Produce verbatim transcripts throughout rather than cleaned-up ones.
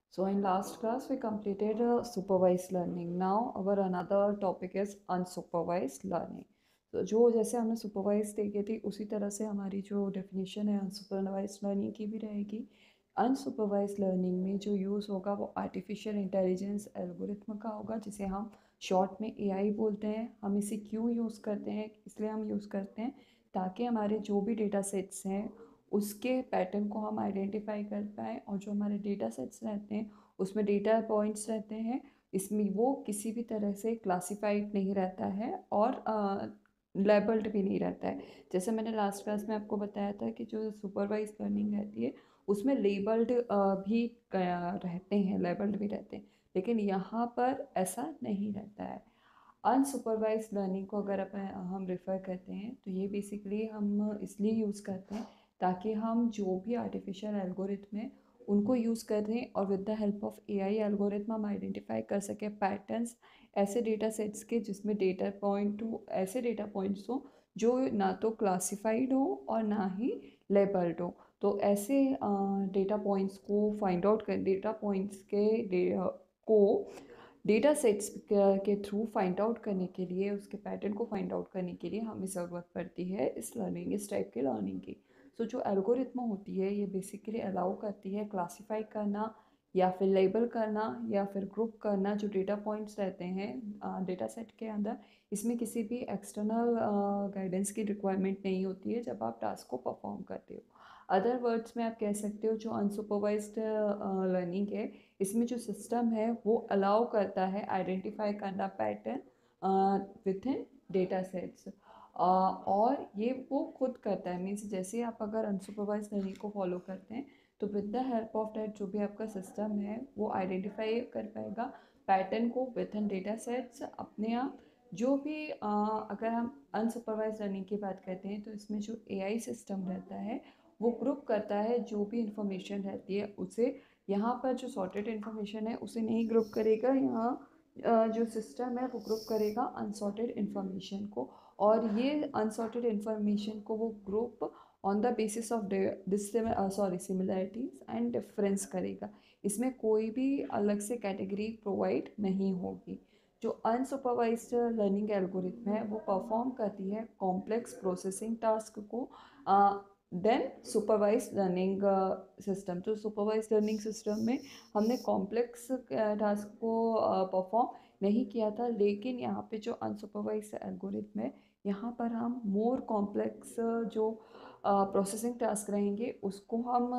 So in last class we completed uh, supervised learning. Now our another topic is unsupervised learning. So जो जैसे हमने supervised देखी थी उसी तरह से हमारी जो definition है unsupervised learning की भी रहेगी. Unsupervised learning में जो use होगा वो artificial intelligence algorithm का होगा जिसे हम short में A I बोलते हैं. हम इसे क्यों use करते हैं, इसलिए हम use करते हैं ताकि हमारे जो भी data sets हैं उसके पैटर्न को हम आइडेंटिफाई कर पाएँ और जो हमारे डेटा सेट्स रहते हैं उसमें डेटा पॉइंट्स रहते हैं, इसमें वो किसी भी तरह से क्लासिफाइड नहीं रहता है और लेबल्ड भी नहीं रहता है. जैसे मैंने लास्ट क्लास में आपको बताया था कि जो सुपरवाइज लर्निंग रहती है उसमें लेबल्ड भी रहते हैं, लेबल्ड भी रहते हैं, लेकिन यहाँ पर ऐसा नहीं रहता है. अनसुपरवाइज लर्निंग को अगर अपन हम रेफ़र करते हैं तो ये बेसिकली हम इसलिए यूज़ करते हैं ताकि हम जो भी आर्टिफिशियल एल्गोरिथम है उनको यूज़ कर रहे हैं और with the help of AI algorithm हम आइडेंटिफाई कर सकें पैटर्न्स ऐसे डेटा सेट्स के जिसमें डेटा पॉइंट हो, ऐसे डेटा पॉइंट्स हो जो ना तो क्लासिफाइड हो और ना ही लेबल्ड हो. तो ऐसे डेटा पॉइंट्स को फाइंड आउट कर डेटा पॉइंट्स के डे, को डेटा सेट्स के थ्रू फाइंड आउट करने के लिए, उसके पैटर्न को फाइंड आउट करने के लिए हमें ज़रूरत पड़ती है इस लर्निंग, इस टाइप के लर्निंग की. सो so, जो एल्गोरिथम होती है ये बेसिकली अलाउ करती है क्लासीफाई करना या फिर लेबल करना या फिर ग्रुप करना जो डेटा पॉइंट्स रहते हैं डेटा सेट के अंदर. इसमें किसी भी एक्सटर्नल गाइडेंस की रिक्वायरमेंट नहीं होती है जब आप टास्क को परफॉर्म करते हो. अदर वर्ड्स में आप कह सकते हो जो अनसुपरवाइज्ड लर्निंग है इसमें जो सिस्टम है वो अलाउ करता है आइडेंटिफाई करना pattern within data sets और ये वो खुद करता है. मीन्स जैसे आप अगर अनसुपरवाइज लर्निंग को फॉलो करते हैं तो with the help of that जो भी आपका सिस्टम है वो आइडेंटिफाई कर पाएगा पैटर्न को विद इन डेटा सेट्स अपने आप. जो भी आ, अगर हम अनसुपरवाइज लर्निंग की बात करते हैं तो इसमें जो एआई सिस्टम रहता है वो ग्रुप करता है जो भी इंफॉर्मेशन रहती है उसे. यहाँ पर जो सॉर्टेड इन्फॉर्मेशन है उसे नहीं ग्रुप करेगा, यहाँ जो सिस्टम है वो ग्रुप करेगा अनसॉर्टेड इन्फॉर्मेशन को और ये अनसॉर्टेड इन्फॉर्मेशन को वो group on the basis of sorry similarities and difference करेगा. इसमें कोई भी अलग से कैटेगरी प्रोवाइड नहीं होगी. जो अनसुपरवाइज्ड लर्निंग एल्गोरिथम है वो परफॉर्म करती है कॉम्प्लेक्स प्रोसेसिंग टास्क को देन सुपरवाइज लर्निंग सिस्टम. तो सुपरवाइज लर्निंग सिस्टम में हमने कॉम्प्लेक्स टास्क को परफॉर्म नहीं किया था, लेकिन यहाँ पे जो अनसुपरवाइज एल्गोरिथम है यहाँ पर हम मोर कॉम्प्लेक्स जो प्रोसेसिंग टास्क रहेंगे उसको हम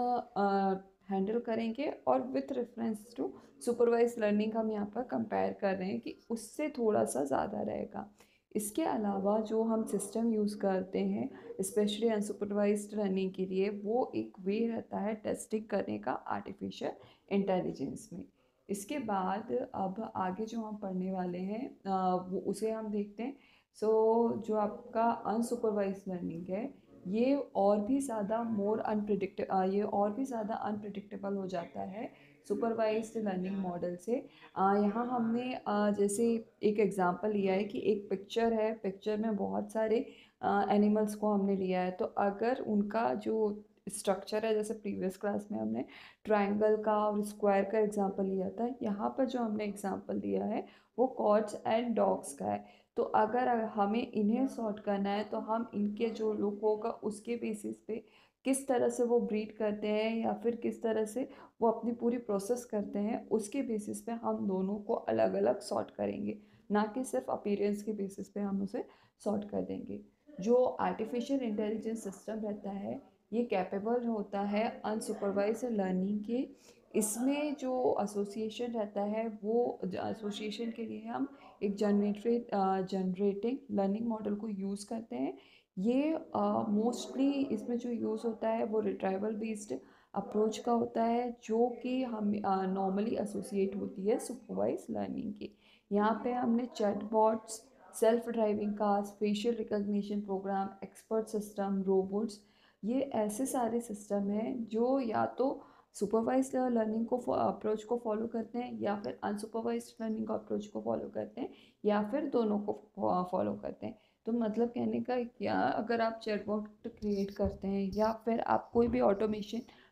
हैंडल करेंगे और with reference to supervise learning हम यहाँ पर कंपेयर कर रहे हैं कि उससे थोड़ा सा ज़्यादा रहेगा. इसके अलावा जो हम सिस्टम यूज़ करते हैं स्पेशली अनसुपरवाइज्ड लर्निंग के लिए वो एक वे रहता है टेस्टिंग करने का आर्टिफिशियल इंटेलिजेंस में. इसके बाद अब आगे जो हम पढ़ने वाले हैं वो उसे हम देखते हैं. सो so, जो आपका अनसुपरवाइज लर्निंग है ये और भी ज़्यादा मोर अनप्रिडिक्ट ये और भी ज़्यादा अनप्रिडिक्टेबल हो जाता है सुपरवाइज्ड लर्निंग मॉडल से. यहाँ हमने आ, जैसे एक एग्जांपल लिया है कि एक पिक्चर है, पिक्चर में बहुत सारे एनिमल्स को हमने लिया है. तो अगर उनका जो स्ट्रक्चर है, जैसे प्रीवियस क्लास में हमने ट्रायंगल का और स्क्वायर का एग्जांपल लिया था, यहाँ पर जो हमने एग्जांपल दिया है वो कॉट्स एंड डॉग्स का है. तो अगर हमें इन्हें सॉर्ट करना है तो हम इनके जो लुक होगा उसके बेसिस पे किस तरह से वो ब्रीड करते हैं या फिर किस तरह से वो अपनी पूरी प्रोसेस करते हैं उसके बेसिस पे हम दोनों को अलग अलग सॉर्ट करेंगे, ना कि सिर्फ अपीयरेंस के बेसिस पे हम उसे सॉर्ट कर देंगे. जो आर्टिफिशियल इंटेलिजेंस सिस्टम रहता है ये कैपेबल होता है अनसुपरवाइज लर्निंग के. इसमें जो एसोसिएशन रहता है वो एसोसिएशन के लिए हम एक जनरेटेड जनरेटिंग लर्निंग मॉडल को यूज़ करते हैं. ये मोस्टली uh, इसमें जो यूज़ होता है वो रिट्राइवल बेस्ड अप्रोच का होता है जो कि हम नॉर्मली एसोसिएट होती है सुपरवाइज लर्निंग की. यहाँ पे हमने chatbots, self driving cars, facial recognition program, expert system, robots, ये ऐसे सारे सिस्टम हैं जो या तो सुपरवाइज लर्निंग को अप्रोच को फॉलो करते हैं या फिर अनसुपरवाइज लर्निंग को अप्रोच को फॉलो करते हैं या फिर दोनों को फॉलो करते हैं. तो मतलब कहने का क्या, अगर आप चैटबॉट क्रिएट करते हैं या फिर आप कोई भी ऑटोमेशन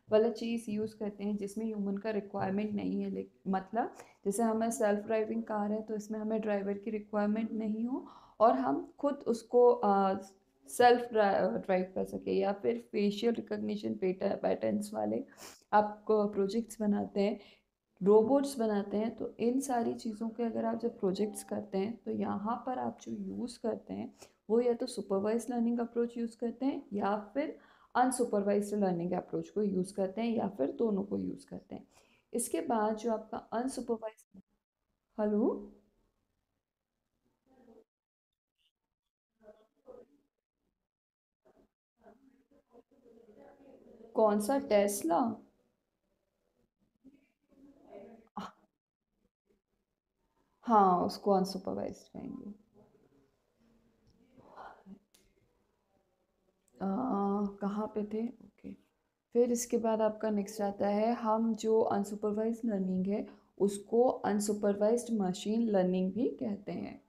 वाला चीज़ यूज़ करते हैं जिसमें ह्यूमन का रिक्वायरमेंट नहीं है। मतलब जैसे हमें सेल्फ ड्राइविंग कार है तो इसमें हमें ड्राइवर की रिक्वायरमेंट नहीं हो और हम खुद उसको सेल्फ ड्राइव कर सके। या फिर फेशियल रिकग्निशन पैटर्न्स वाले आप प्रोजेक्ट्स बनाते हैं, रोबोट्स बनाते हैं, तो इन सारी चीज़ों के अगर आप जब प्रोजेक्ट्स करते हैं तो यहाँ पर आप जो यूज़ करते हैं वो या तो सुपरवाइज लर्निंग अप्रोच यूज़ करते हैं या फिर अनसुपरवाइज्ड लर्निंग अप्रोच को यूज़ करते हैं या फिर दोनों को यूज़ करते हैं। इसके बाद जो आपका अनसुपरवाइज, हेलो, कौन सा टेस्ला? हाँ, उसको अनसुपरवाइज्ड कहेंगे। अ, कहाँ पे थे? ओके। फिर इसके बाद आपका नेक्स्ट आता है, हम जो अनसुपरवाइज्ड लर्निंग है उसको अनसुपरवाइज्ड मशीन लर्निंग भी कहते हैं।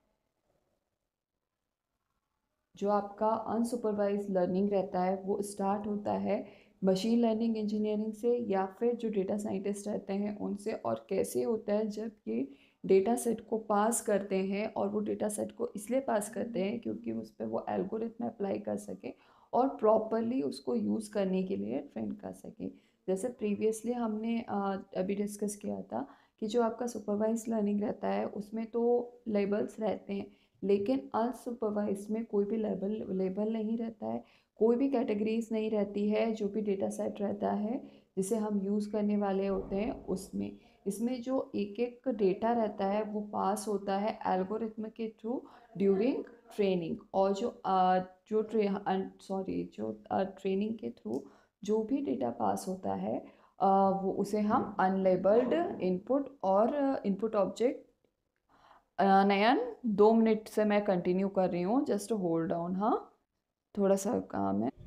जो आपका अनसुपरवाइज्ड लर्निंग रहता है वो स्टार्ट होता है मशीन लर्निंग इंजीनियरिंग से या फिर जो डेटा साइंटिस्ट रहते हैं उनसे। और कैसे होता है, जब ये डेटा सेट को पास करते हैं, और वो डेटा सेट को इसलिए पास करते हैं क्योंकि उस पर वो एल्गोरिथम अप्लाई कर सके और प्रॉपरली उसको यूज़ करने के लिए ट्रेन कर सके। जैसे प्रीवियसली हमने अ, अभी डिस्कस किया था कि जो आपका सुपरवाइज लर्निंग रहता है उसमें तो लेबल्स रहते हैं, लेकिन अनसुपरवाइज में कोई भी लेबल लेबल नहीं रहता है, कोई भी कैटेगरीज नहीं रहती है। जो भी डेटा सेट रहता है जिसे हम यूज़ करने वाले होते हैं उसमें, इसमें जो एक एक डेटा रहता है वो पास होता है एल्गोरिथम के थ्रू ड्यूरिंग ट्रेनिंग। और जो अ, जो ट्रे सॉरी जो ट्रेनिंग के थ्रू जो भी डेटा पास होता है अ, वो उसे हम अनलेबल्ड इनपुट और इनपुट ऑब्जेक्ट। नयन, दो मिनट से मैं कंटिन्यू कर रही हूँ, जस्ट होल्ड डाउन। हाँ, थोड़ा सा काम है।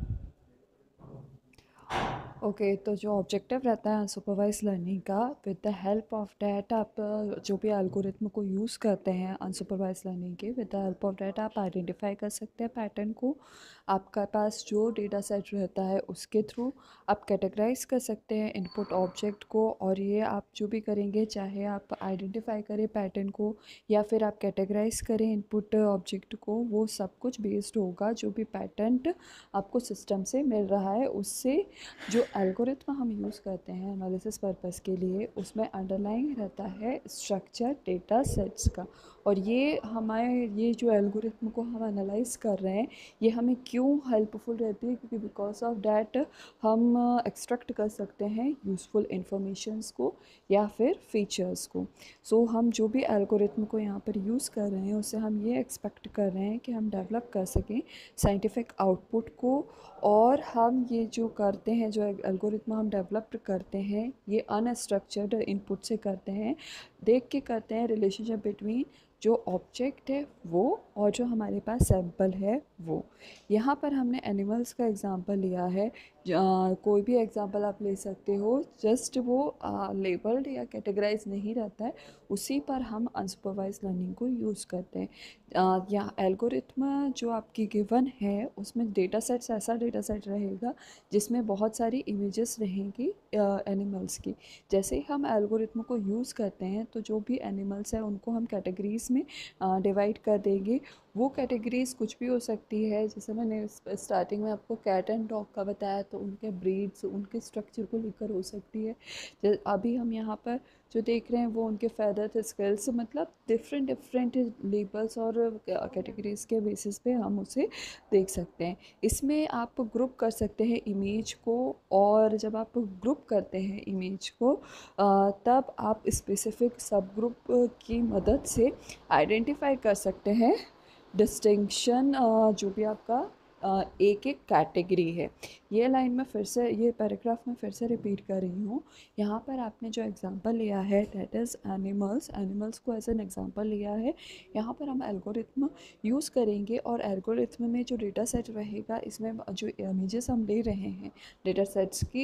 ओके okay, तो जो ऑब्जेक्टिव रहता है अनसुपरवाइज लर्निंग का, with the help of that आप अ, जो भी एल्गोरिथम को यूज़ करते हैं अनसुपरवाइज लर्निंग के, with the help of that आप आइडेंटिफाई कर सकते हैं पैटर्न को। आपका पास जो डेटा सेट रहता है उसके थ्रू आप कैटेगराइज कर सकते हैं इनपुट ऑब्जेक्ट को। और ये आप जो भी करेंगे, चाहे आप आइडेंटिफाई करें पैटर्न को या फिर आप कैटेगराइज करें इनपुट ऑब्जेक्ट को, वो सब कुछ बेस्ड होगा जो भी पैटर्न आपको सिस्टम से मिल रहा है उससे। जो एल्गोरिथम हम यूज़ करते हैं एनालिसिस पर्पस के लिए, उसमें अंडरलाइंग रहता है स्ट्रक्चर डेटा सेट्स का। और ये हमारे ये जो एल्गोरिथम को हम एनालाइज कर रहे हैं ये हमें क्यों हेल्पफुल रहती है, क्योंकि बिकॉज ऑफ डैट हम एक्सट्रैक्ट कर सकते हैं यूज़फुल इंफॉर्मेशंस को या फिर फीचर्स को। सो so, हम जो भी एल्गोरिथम को यहाँ पर यूज़ कर रहे हैं उससे हम ये एक्सपेक्ट कर रहे हैं कि हम डेवलप कर सकें साइंटिफिक आउटपुट को। और हम ये जो करते हैं, जो एल्गोरिथम हम डेवलप करते हैं, ये अनस्ट्रक्चर्ड इनपुट से करते हैं, देख के करते हैं रिलेशनशिप बिटवीन जो ऑब्जेक्ट है वो और जो हमारे पास सैंपल है वो। यहाँ पर हमने एनिमल्स का एग्जांपल लिया है। ज- कोई भी एग्जांपल आप ले सकते हो, जस्ट वो लेबल्ड या कैटेगराइज नहीं रहता है, उसी पर हम अनसुपरवाइज लर्निंग को यूज़ करते हैं। अ, या एल्गोरिथम जो आपकी गिवन है उसमें डेटा सेट्स ऐसा डेटा सेट रहेगा जिसमें बहुत सारी इमेजेस रहेंगी एनिमल्स की। जैसे ही हम एल्गोरिथम को यूज़ करते हैं तो जो भी एनिमल्स हैं उनको हम कैटेगरीज में डिवाइड कर देंगे। वो कैटेगरीज कुछ भी हो सकती है, जैसे मैंने स्टार्टिंग में आपको कैट एंड डॉग का बताया तो उनके ब्रीड्स उनके स्ट्रक्चर को लेकर हो सकती है। जै- अभी हम यहाँ पर जो देख रहे हैं वो उनके फेदर स्केल्स, मतलब डिफरेंट डिफरेंट लेबल्स और कैटेगरीज के बेसिस पे हम उसे देख सकते हैं। इसमें आप ग्रुप कर सकते हैं इमेज को, और जब आप ग्रुप करते हैं इमेज को अ, तब आप स्पेसिफिक सब ग्रुप की मदद से आइडेंटिफाई कर सकते हैं डिस्टिंक्शन जो भी आपका अ, एक एक कैटेगरी है। ये लाइन में फिर से, ये पैराग्राफ में फिर से रिपीट कर रही हूँ। यहाँ पर आपने जो एग्जांपल लिया है दैट इज़ एनिमल्स, एनिमल्स को एज एन एग्जांपल लिया है। यहाँ पर हम एल्गोरिथम यूज़ करेंगे और एल्गोरिथम में जो डेटा सेट रहेगा इसमें जो इमेजेस हम ले रहे हैं डेटा सेट्स की,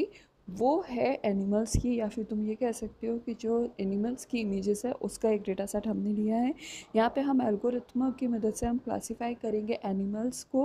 वो है एनिमल्स की, या फिर तुम ये कह सकते हो कि जो एनिमल्स की इमेजेस है उसका एक डेटा सेट हमने लिया है। यहाँ पे हम एल्गोरिथम की मदद से हम क्लासीफाई करेंगे एनिमल्स को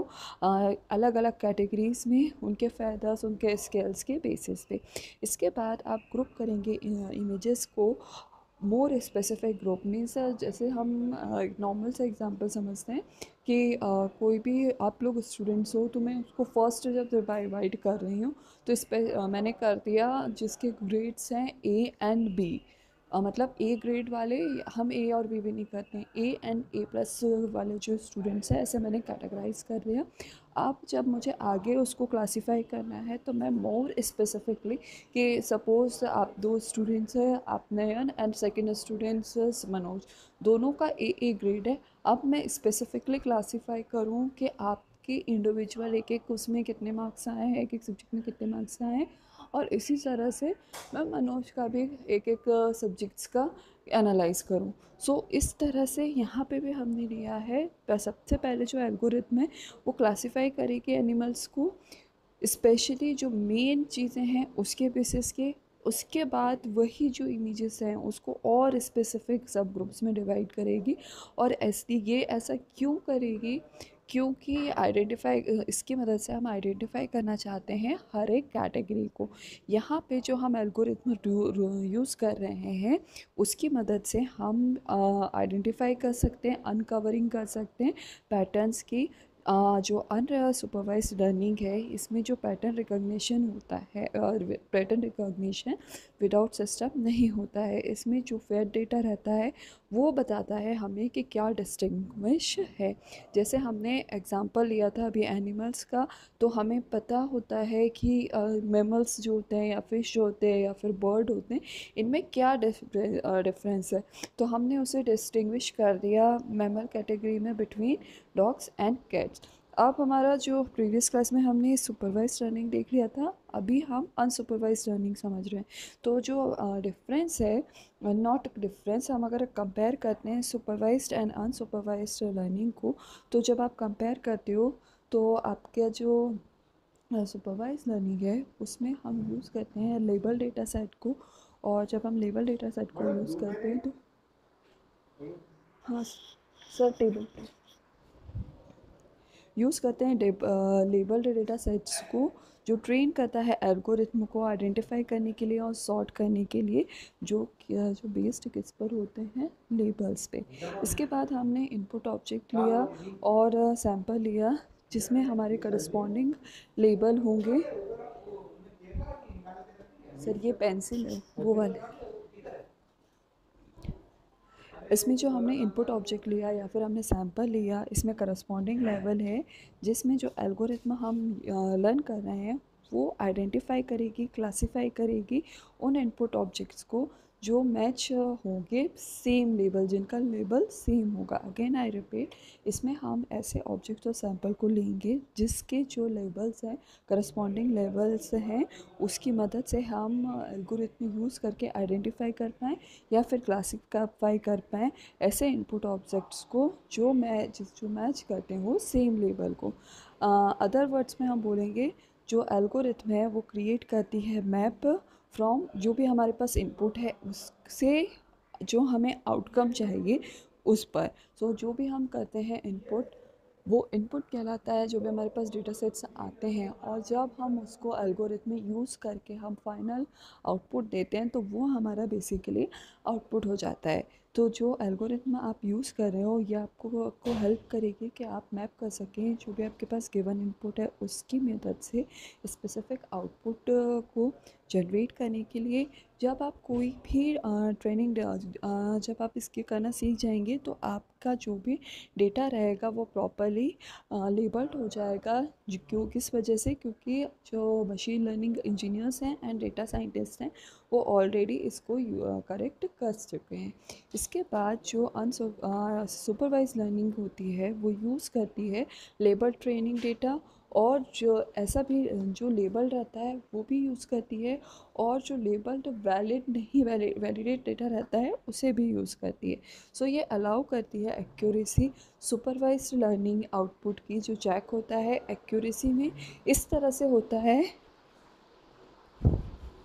अलग अलग कैटेगरीज में, उनके फैदर्स, उनके स्केल्स के बेसिस पे। इसके बाद आप ग्रुप करेंगे इमेजेस को मोर स्पेसिफिक ग्रुप। मीन्स जैसे हम एक नॉर्मल से एग्जांपल समझते हैं कि uh, कोई भी आप लोग स्टूडेंट्स हो तो मैं उसको फर्स्ट जब डिवाइड कर रही हूँ तो इस पर uh, मैंने कर दिया जिसके ग्रेड्स हैं ए एंड बी। मतलब ए ग्रेड वाले, हम ए और बी भी नहीं करते हैं, ए एंड ए प्लस वाले जो स्टूडेंट्स हैं ऐसे मैंने कैटेगराइज कर दिया। अब जब मुझे आगे उसको क्लासीफाई करना है तो मैं मोर स्पेसिफिकली कि सपोज़ आप दो स्टूडेंट्स हैं, आप Nayan and second students Manoj, दोनों का ए ए ग्रेड है। अब मैं स्पेसिफिकली क्लासीफाई करूं कि आपके इंडिविजुअल एक एक उसमें कितने मार्क्स आए हैं, एक एक सब्जेक्ट में कितने मार्क्स आए हैं, और इसी तरह से मैं मनोज का भी एक एक सब्जेक्ट्स का एनालाइज करूं। सो so, इस तरह से यहाँ पे भी हमने लिया है। सबसे पहले जो एल्गोरिथम है वो क्लासीफाई करेगी एनिमल्स को, स्पेशली जो मेन चीज़ें हैं उसके बेसिस के। उसके बाद वही जो इमेजेस हैं उसको और स्पेसिफिक सब ग्रुप्स में डिवाइड करेगी। और ऐसी ये ऐसा क्यों करेगी, क्योंकि आइडेंटिफाई, इसकी मदद से हम आइडेंटिफाई करना चाहते हैं हर एक कैटेगरी को। यहाँ पे जो हम एल्गोरिथम यूज़ कर रहे हैं उसकी मदद से हम आइडेंटिफाई कर सकते हैं, अनकवरिंग कर सकते हैं पैटर्न्स की। आ, जो अनसुपरवाइज्ड लर्निंग है इसमें जो पैटर्न रिकॉग्निशन होता है, और पैटर्न रिकॉग्निशन विदाउट सिस्टम नहीं होता है। इसमें जो फेड डेटा रहता है वो बताता है हमें कि क्या डिस्टिंग्विश है। जैसे हमने एग्जांपल लिया था अभी एनिमल्स का, तो हमें पता होता है कि मैमल्स जो होते हैं या फिश जो होते हैं या फिर बर्ड होते हैं, इनमें क्या डिफरेंस है। तो हमने उसे डिस्टिंग्विश कर दिया मैमल कैटेगरी में बिटवीन डॉग्स एंड कैट्स। अब हमारा जो प्रीवियस क्लास में हमने सुपरवाइज लर्निंग देख लिया था, अभी हम अनसुपरवाइज लर्निंग समझ रहे हैं। तो जो डिफरेंस है, नॉट डिफरेंस, हम अगर कंपेयर करते हैं सुपरवाइज्ड एंड अनसुपरवाइज्ड लर्निंग को, तो जब आप कंपेयर करते हो तो आपका जो सुपरवाइज लर्निंग है उसमें हम यूज़ करते हैं लेबल डेटा सेट को। और जब हम लेबल डेटा सेट को यूज़ करते हैं तो हाँ सर, टेबल पे यूज़ करते हैं लेबल्ड डेटा सेट्स को, जो ट्रेन करता है एल्गोरिथम को आइडेंटिफाई करने के लिए और सॉर्ट करने के लिए, जो जो बेस्ड किस पर होते हैं, लेबल्स पे। इसके बाद हमने इनपुट ऑब्जेक्ट लिया और सैंपल लिया जिसमें हमारे करस्पॉन्डिंग लेबल होंगे। सर ये पेंसिल है वो वाले। इसमें जो हमने इनपुट ऑब्जेक्ट लिया या फिर हमने सैंपल लिया, इसमें करस्पॉन्डिंग लेवल है जिसमें जो एल्गोरिथम हम लर्न कर रहे हैं वो आइडेंटिफाई करेगी, क्लासीफाई करेगी उन इनपुट ऑब्जेक्ट्स को जो मैच होंगे सेम लेबल, जिनका लेबल सेम होगा। अगेन आई रिपीट, इसमें हम ऐसे ऑब्जेक्ट और सैंपल को लेंगे जिसके जो लेबल्स हैं, करस्पॉन्डिंग लेबल्स हैं, उसकी मदद से हम एल्गोरिथम यूज़ करके आइडेंटिफाई कर पाएँ या फिर क्लासीफाई कर पाएँ ऐसे इनपुट ऑब्जेक्ट्स को जो मैच जो मैच करते हो सेम लेबल को। अदर वर्ड्स में हम बोलेंगे जो एल्गोरिथम है वो क्रिएट करती है मैप फ्रॉम जो भी हमारे पास इनपुट है उससे जो हमें आउटकम चाहिए उस पर। सो so, जो भी हम करते हैं इनपुट, वो इनपुट कहलाता है जो भी हमारे पास डेटा सेट्स आते हैं। और जब हम उसको एल्गोरिथम में यूज़ करके हम फाइनल आउटपुट देते हैं तो वो हमारा बेसिकली आउटपुट हो जाता है। तो जो एल्गोरिथम आप यूज़ कर रहे हो ये आपको आपको हेल्प करेगी कि आप मैप कर सकें जो भी आपके पास गिवन इनपुट है उसकी मदद से स्पेसिफिक आउटपुट को जनरेट करने के लिए। जब आप कोई भी ट्रेनिंग, जब आप इसके करना सीख जाएंगे तो आपका जो भी डेटा रहेगा वो प्रॉपरली लेबल्ड हो जाएगा। क्यों, किस वजह से, क्योंकि जो मशीन लर्निंग इंजीनियर्स हैं एंड डेटा साइंटिस्ट हैं वो ऑलरेडी इसको करेक्ट कर चुके हैं। इसके बाद जो अनसुपरवाइज लर्निंग होती है वो यूज़ करती है लेबल ट्रेनिंग डेटा, और जो ऐसा भी जो लेबल रहता है वो भी यूज़ करती है, और जो लेबल्ड वैलिड नहीं वैलिड वैलिडेट डेटा रहता है उसे भी यूज़ करती है। सो so, ये अलाउ करती है एक्यूरेसी। सुपरवाइज्ड लर्निंग आउटपुट की जो चेक होता है एक्यूरेसी में इस तरह से होता है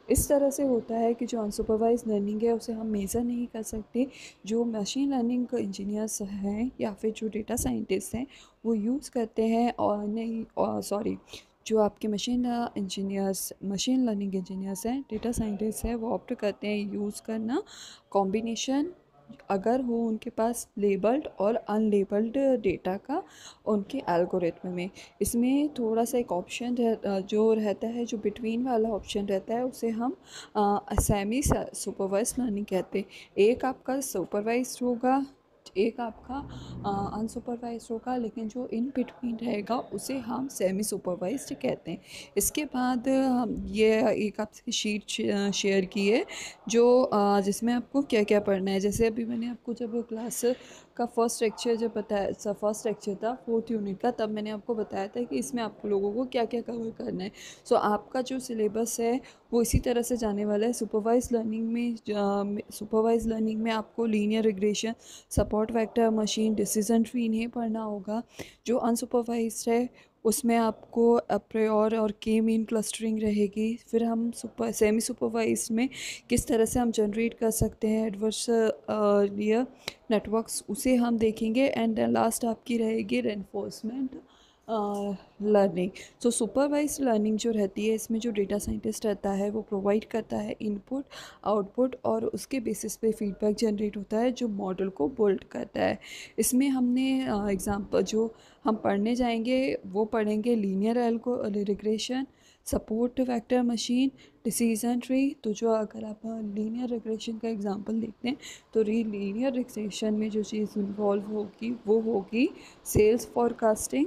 इस तरह से होता है कि जो अनसुपरवाइज लर्निंग है उसे हम मेज़र नहीं कर सकते। जो मशीन लर्निंग इंजीनियर्स हैं या फिर जो डेटा साइंटिस्ट हैं वो यूज़ करते हैं, और नहीं, और सॉरी, जो आपके machine engineers machine learning engineers हैं, डेटा साइंटिस्ट हैं, वो ऑप्ट करते हैं यूज़ करना कॉम्बिनेशन, अगर हो उनके पास लेबल्ड और अनलेबल्ड डेटा का उनके एल्गोरिथम में। इसमें थोड़ा सा एक ऑप्शन रह, जो रहता है, जो बिटवीन वाला ऑप्शन रहता है, उसे हम सेमी सुपरवाइज लर्निंग कहते हैं। एक आपका सुपरवाइज्ड होगा, एक आपका अनसुपरवाइज्ड होगा, लेकिन जो इन बिटवीन रहेगा उसे हम सेमी सुपरवाइज्ड कहते हैं। इसके बाद हम ये एक आपसे शीट शेयर की है जो अ, जिसमें आपको क्या क्या पढ़ना है। जैसे अभी मैंने आपको जब क्लास का फर्स्ट लेक्चर जब बताया, फर्स्ट लेक्चर था फोर्थ यूनिट का, तब मैंने आपको बताया था कि इसमें आप लोगों को क्या क्या कवर करना है। सो आपका जो सिलेबस है वो इसी तरह से जाने वाला है। सुपरवाइज लर्निंग में सुपरवाइज लर्निंग में आपको linear regression, support vector machine, decision tree नहीं पढ़ना होगा। जो अनसुपरवाइज्ड है उसमें आपको अप्रियोर और के मीन क्लस्टरिंग रहेगी। फिर हम सुपर सेमी सुपरवाइज्ड में किस तरह से हम जनरेट कर सकते हैं एडवर्स लियर नेटवर्क्स, उसे हम देखेंगे। एंड लास्ट आपकी रहेगी reinforcement learning. So supervise learning जो रहती है, इसमें जो डेटा साइंटिस्ट रहता है वो प्रोवाइड करता है इनपुट आउटपुट, और उसके बेसिस पे फीडबैक जनरेट होता है जो मॉडल को बिल्ड करता है। इसमें हमने एग्जाम्पल uh, जो हम पढ़ने जाएंगे वो पढ़ेंगे linear algo regression, support vector machine, decision tree. तो जो अगर आप लीनियर रिग्रेशन का एग्जांपल देखते हैं तो री लीनियर रिग्रेशन में जो चीज़ इन्वॉल्व होगी वो होगी sales forecasting,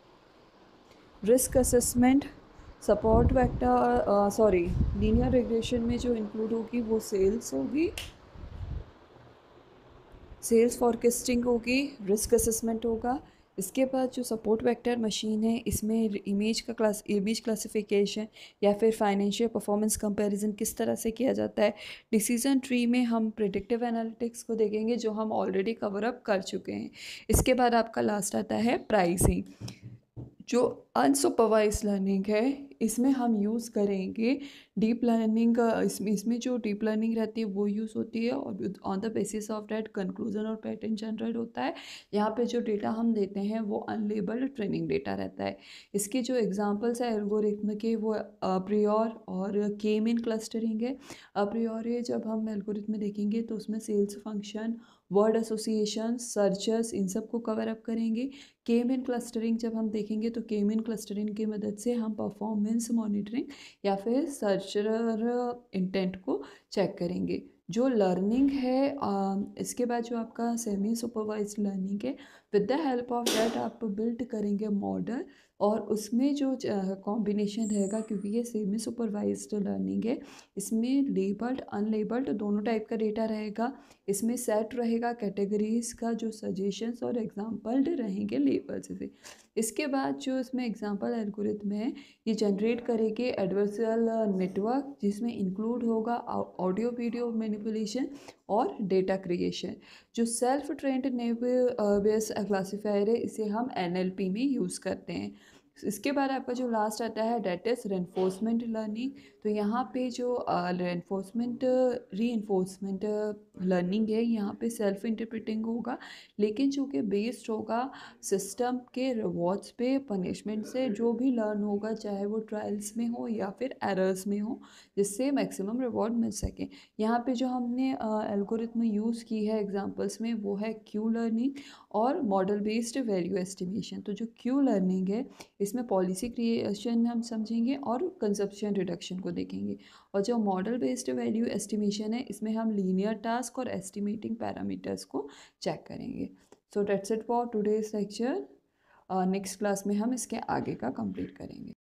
risk assessment, support vector sorry linear regression में जो इंक्लूड होगी वो सेल्स होगी, सेल्स फॉरकास्टिंग होगी, रिस्क असेसमेंट होगा। इसके बाद जो सपोर्ट वेक्टर मशीन है, इसमें इमेज का क्लास इमेज क्लासिफिकेशन या फिर फाइनेंशियल परफॉर्मेंस कंपैरिजन किस तरह से किया जाता है। डिसीजन ट्री में हम प्रिडिक्टिव एनालिटिक्स को देखेंगे जो हम ऑलरेडी कवर अप कर चुके हैं। इसके बाद आपका लास्ट आता है प्राइसिंग। जो अनसुपरवाइज लर्निंग है इसमें हम यूज़ करेंगे डीप लर्निंग। इसमें इसमें जो डीप लर्निंग रहती है वो यूज़ होती है, और on the basis of that conclusion और पैटर्न जनरेट होता है। यहाँ पे जो डेटा हम देते हैं वो अनलेबल्ड ट्रेनिंग डेटा रहता है। इसके जो एग्जांपल्स है एल्गोरिथम के वो अप्रियोर और के मीन क्लस्टरिंग है। अप्रियोर जब हम एल्गोरिथम देखेंगे तो उसमें sales function, word association, searches, इन सब को कवर अप करेंगे। के मीन क्लस्टरिंग जब हम देखेंगे तो के मीन क्लस्टरिंग की मदद से हम परफॉर्मेंस मॉनिटरिंग या फिर सर्चर इंटेंट को चेक करेंगे। जो लर्निंग है आ, इसके बाद जो आपका सेमी सुपरवाइज्ड लर्निंग है, with the help of that आप बिल्ड करेंगे मॉडल, और उसमें जो कॉम्बिनेशन रहेगा, क्योंकि ये सेमी सुपरवाइज्ड लर्निंग है, इसमें लेबल्ड अनलेबल्ड दोनों टाइप का डेटा रहेगा। इसमें सेट रहेगा कैटेगरीज का जो सजेशंस, और एग्जाम्पल्ड रहेंगे लेबल्स से। इसके बाद जो इसमें एग्जाम्पल एल्गोरिथम है ये जनरेट करेंगे एडवर्सल नेटवर्क, जिसमें इंक्लूड होगा ऑडियो वीडियो मैनिपुलेशन और डेटा क्रिएशन। जो self trained neighbour base classifier है इसे हम एन एल पी में यूज़ करते हैं। इसके बाद आपका जो लास्ट आता है डेट इज रेनफोर्समेंट लर्निंग। तो यहाँ पे जो रेनफोर्समेंट री इन्फोर्समेंट लर्निंग है, यहाँ पे सेल्फ इंटरप्रेटिंग होगा, लेकिन जो कि बेस्ड होगा सिस्टम के रिवॉर्ड्स पे, पनिशमेंट से जो भी लर्न होगा, चाहे वो ट्रायल्स में हो या फिर एरर्स में हो, जिससे मैक्सिमम रिवॉर्ड मिल सके। यहाँ पे जो हमने एल्गोरिथम यूज़ की है एग्जांपल्स में वो है क्यू लर्निंग और मॉडल बेस्ड वैल्यू एस्टिमेशन। तो जो क्यू लर्निंग है इसमें पॉलिसी क्रिएशन हम समझेंगे और कंजप्शन रिडक्शन को देखेंगे। और जो मॉडल बेस्ड वैल्यू एस्टिमेशन है इसमें हम लीनियर टास्क और एस्टिमेटिंग पैरामीटर्स को चेक करेंगे। So that's it for today's lecture. Next class में हम इसके आगे का कंप्लीट करेंगे।